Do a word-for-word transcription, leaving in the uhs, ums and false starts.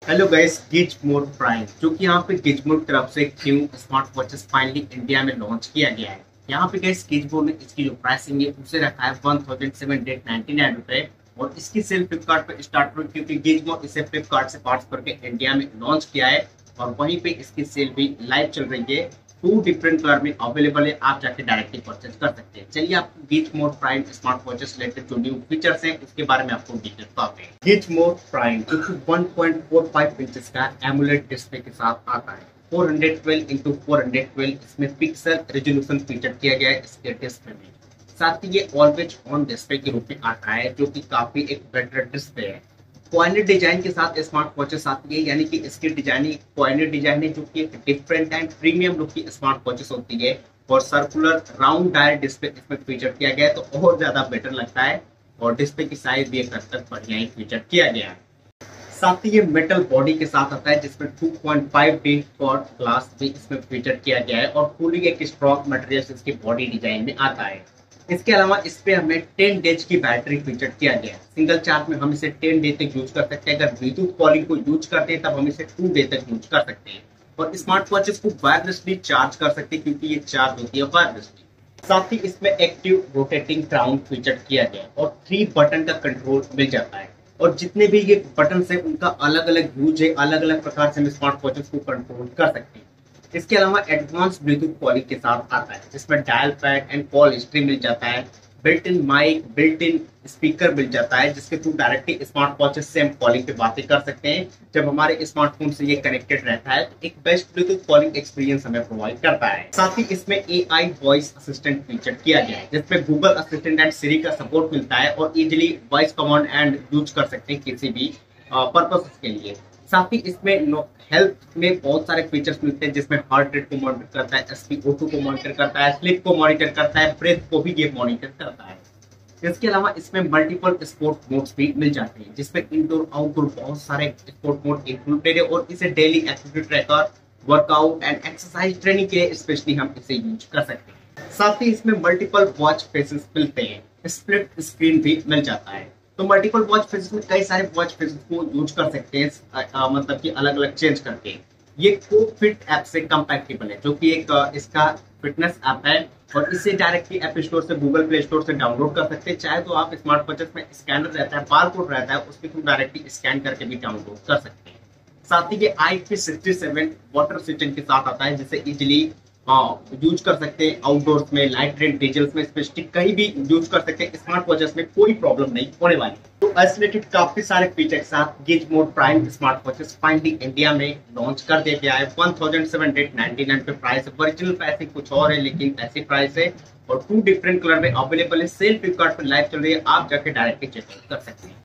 Hello guys, गिजमोर prime जो कि यहाँ पे गिजमोर की तरफ से एक new smart watches finally India में लॉन्च किया गया है। यहाँ पे गाइस गिजमोर ने इसकी जो प्राइसिंग है उसे रखा है one thousand seven hundred ninety nine रुपए और इसकी सेल फ्लिपकार्ट पे स्टार्ट हुई क्योंकि गिजमोर इसे फ्लिपकार्ट से पार्ट्स करके इंडिया में लॉन्च किया है और वहीं पे इसकी सेल भी लाइव चल रही है। टू डिफरेंट कलर में अवेलेबल है, आप जाके डायरेक्टली परचेज कर सकते हैं। चलिए आपको Gizmore prime smart watches related जो न्यू फीचर्स हैं उसके बारे में आपको डिटेल बताते हैं। गिजमोर प्राइम जो कि one point four five inches का एमुलेट डिस्प्ले के साथ आता है। Four hundred twelve into four hundred twelve इसमें पिक्सल रेजोल्यूशन फीचर किया गया है इसके डिस्प्ले में। साथ ही ये ऑलवेज ऑन डिस्प्ले के रूप में आता है जो कि काफी एक बेटर डिस्प्ले है। पॉइंटेड डिजाइन के साथ स्मार्ट वॉचेस आती है, यानी कि इसकी डिजाइनिंग पॉइंटेड डिजाइन है जो कि एक डिफरेंट एंड प्रीमियम लुक की स्मार्ट वॉचेस होती है और सर्कुलर राउंड डायल डिस्प्ले इसमें फीचर किया गया है तो और ज्यादा बेटर लगता है और डिस्प्ले की साइज भी एक हद तक बढ़िया ही फीचर किया गया है। साथ ही ये मेटल बॉडी के साथ आता है जिसमें two point five D curved glass भी इसमें फीचर किया गया है और फुली एक स्ट्रॉन्ग मटेरियल इसकी बॉडी डिजाइन में आता है। इसके अलावा इस पे हमें टेन डेज की बैटरी फीचर किया गया है। सिंगल चार्ज में हम इसे टेन डे तक यूज कर सकते हैं। अगर विद्युत कॉलिंग को यूज करते हैं तब हम इसे टू डे तक यूज कर सकते हैं और स्मार्ट वॉचेस को वायरलेसली चार्ज कर सकते हैं क्योंकि ये चार्ज होती है वायरलेसली। साथ ही इसमें एक्टिव रोटेटिंग क्राउन फीचर किया गया है और थ्री बटन का कंट्रोल मिल जाता है और जितने भी ये बटन है उनका अलग अलग यूज है, अलग अलग प्रकार से हम स्मार्ट वॉचेस को कंट्रोल कर सकते हैं। इसके अलावा एडवांस ब्लूटूथ कॉलिंग के साथ आता है जिसमें dial pad and call history मिल जाता है। Built in mic, built in speaker मिल जाता है जिसके थ्रू डायरेक्टली स्मार्ट वॉचेस से हम कॉलिंग पे बातें कर सकते हैं। जब हमारे स्मार्टफोन से ये कनेक्टेड रहता है तो एक बेस्ट ब्लूटूथ कॉलिंग एक्सपीरियंस हमें प्रोवाइड करता है। साथ ही इसमें A I voice assistant feature किया गया है जिसमें गूगल असिस्टेंट एंड सिरी का सपोर्ट मिलता है और easily voice command and use कर सकते हैं किसी भी पर्पस के लिए। साथ ही इसमें हेल्थ में बहुत सारे फीचर्स मिलते हैं जिसमें हार्ट रेट को मॉनिटर करता है, एस पी ओ टू को मॉनिटर करता है, स्लीप को मॉनिटर करता है, ब्रेथ को भी ये मॉनिटर करता है। इसके अलावा इसमें मल्टीपल स्पोर्ट मोड्स भी मिल जाते हैं जिसमें इंडोर आउटडोर बहुत सारे स्पोर्ट मोड इंक्लूडेड है और इसे daily activity tracker, workout and exercise training के लिए स्पेशली हम इसे यूज कर सकते हैं। साथ ही इसमें मल्टीपल वॉच फेसेस मिलते हैं, स्प्लिट स्क्रीन भी मिल जाता है तो मल्टीपल वॉच फेसेस में कई सारे वॉच फेसेस को यूज कर सकते हैं, आ, आ, मतलब कि अलग अलग चेंज करके। ये को फिट ऐप से कंपैटिबल है जो कि एक आ, इसका फिटनेस ऐप है और इसे डायरेक्टली ऐप स्टोर से, गूगल प्ले स्टोर से डाउनलोड कर सकते हैं। चाहे तो आप स्मार्ट वॉचेस में स्कैनर रहता है, बार कोड रहता है, उसके थ्रू डायरेक्टली स्कैन करके भी डाउनलोड कर सकते हैं। साथ ही ये I P sixty seven water resistant के साथ आता है जिसे इजिली यूज कर सकते हैं आउटडोर्स में, लाइट रेन डीजल्स में, स्पेशली कहीं भी यूज कर सकते हैं। स्मार्ट वॉचेस में कोई प्रॉब्लम नहीं होने वाली। तो आइसोलेटेड काफी सारे फीचर के साथ Gizmore prime smart watches finally India में लॉन्च कर दिया गया है। One thousand seven hundred ninety nine पे प्राइस है, ओरिजिनल प्राइसिंग कुछ और है लेकिन ऐसी प्राइस है और टू डिफरेंट कलर में अवेलेबल है। सेल फ्लिपकार्ट पर लाइव चल रही है, आप जाके डायरेक्टली चेकआउट कर सकते हैं।